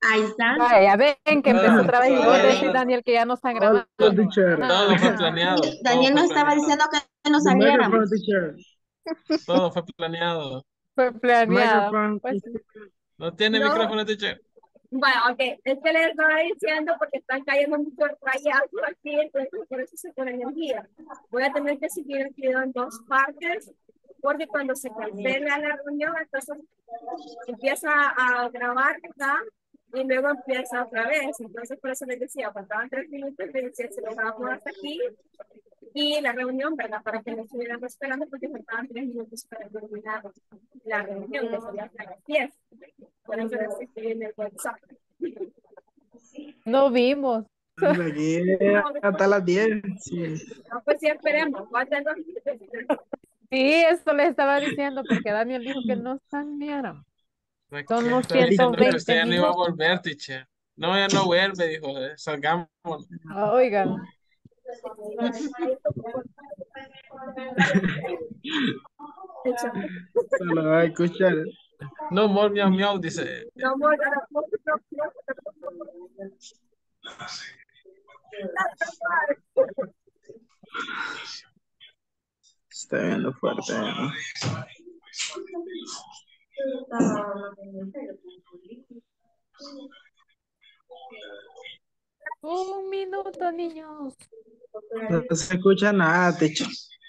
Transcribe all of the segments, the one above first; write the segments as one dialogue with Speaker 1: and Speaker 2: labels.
Speaker 1: Ahí está.
Speaker 2: Vaya, ya ven que empezó
Speaker 3: Ah,
Speaker 2: otra vez y vos
Speaker 1: Ya
Speaker 2: decís,
Speaker 1: ven.
Speaker 3: ah,
Speaker 2: Daniel, que ya no están
Speaker 4: Hola,
Speaker 2: grabando.
Speaker 4: teacher.
Speaker 3: todo fue
Speaker 2: Ajá.
Speaker 3: planeado, todo
Speaker 1: Daniel
Speaker 3: fue
Speaker 1: nos estaba
Speaker 3: planeado,
Speaker 1: diciendo que nos
Speaker 4: The microphone,
Speaker 1: saliéramos.
Speaker 4: teacher.
Speaker 3: todo fue planeado.
Speaker 2: Fue planeado.
Speaker 4: Microphone.
Speaker 2: Pues sí.
Speaker 3: No tiene
Speaker 5: No,
Speaker 3: micrófono, teacher.
Speaker 5: bueno, ok, es que les estaba diciendo porque están cayendo muchos rayazos aquí, entonces por eso se pone energía. Voy a tener que seguir el video en dos partes, porque cuando se cancela la reunión, entonces empieza a grabar, ¿verdad? Y luego empieza otra vez. Entonces, por eso les decía, faltaban 3 minutos, les decía, se los dejamos hasta aquí. Y la reunión, ¿verdad? Para que no estuvieran esperando, porque faltaban 3 minutos para terminar la reunión, que sería hasta las 10. Por eso les escribí en el WhatsApp.
Speaker 2: No vimos.
Speaker 4: De aquí
Speaker 5: No,
Speaker 4: hasta las 10. Sí.
Speaker 5: no, pues sí, esperemos. Faltan 2 minutos.
Speaker 2: Sí, eso les estaba diciendo porque Daniel dijo que no salieran.
Speaker 3: ¿De
Speaker 2: Son
Speaker 3: qué
Speaker 2: los
Speaker 3: está
Speaker 2: ciento
Speaker 3: diciendo que usted
Speaker 2: veinte
Speaker 3: ya no iba a
Speaker 2: minutos.
Speaker 3: volver, teacher? No, ya no vuelve, dijo. Salgamos.
Speaker 2: Oigan,
Speaker 4: Solo va a escuchar.
Speaker 3: No more miau miau, dice.
Speaker 5: No, no,
Speaker 4: Está viendo fuerte.
Speaker 2: un minuto, niños.
Speaker 4: No se escucha nada, teacher.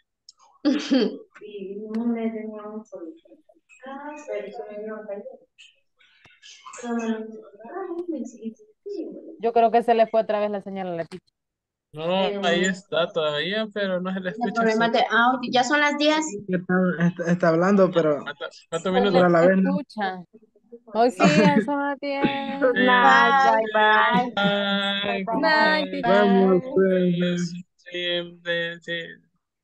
Speaker 2: Yo creo que se le fue otra vez la señal a la chica.
Speaker 3: No, ahí está todavía, pero no se le
Speaker 1: El
Speaker 3: escucha
Speaker 1: problema
Speaker 3: así.
Speaker 1: de audio. Ya son las 10.
Speaker 4: Está hablando,
Speaker 3: ¿Cuántos
Speaker 2: Se
Speaker 3: minutos?
Speaker 2: le
Speaker 4: pero a la vez no.
Speaker 2: escucha. Hoy sí, ya son las 10.
Speaker 3: Eh,
Speaker 2: Night,
Speaker 1: Bye.
Speaker 2: bye, bye.
Speaker 3: Bye,
Speaker 2: Night,
Speaker 4: Vamos,
Speaker 2: teacher.
Speaker 4: pues.
Speaker 3: pues. Sí, sí.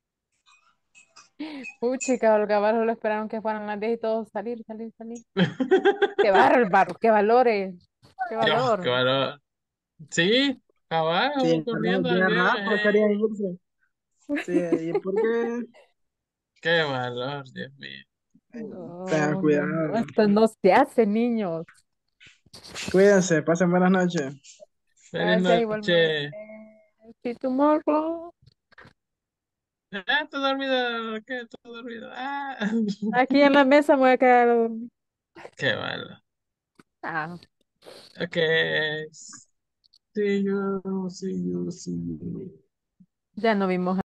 Speaker 2: Puchica, Olga Barro lo esperaron que fueran las 10 y todos salir, salir, salir. Qué bárbaro, qué valores, qué
Speaker 3: Dios, qué
Speaker 2: valor.
Speaker 3: valor. Sí, cabal, vamos
Speaker 4: Sí,
Speaker 3: corriendo al
Speaker 4: tiene
Speaker 3: día.
Speaker 4: rato, quería irse. Sí, ¿y por qué?
Speaker 3: Qué valor, Dios mío.
Speaker 4: Tengan
Speaker 2: No, no, no,
Speaker 4: cuidado.
Speaker 2: esto no se hace, niños.
Speaker 4: Cuídense, pasen buenas noches.
Speaker 3: Feliz
Speaker 2: Gracias igualmente.
Speaker 3: noche.
Speaker 2: See you tomorrow.
Speaker 3: Ah, estoy dormido. ¿Qué? Estoy dormido. Ah.
Speaker 2: Aquí en la mesa me voy a quedar a dormir.
Speaker 3: Qué valor.
Speaker 2: Ah,
Speaker 3: Ok. See you, see you, see you.
Speaker 2: ya no vimos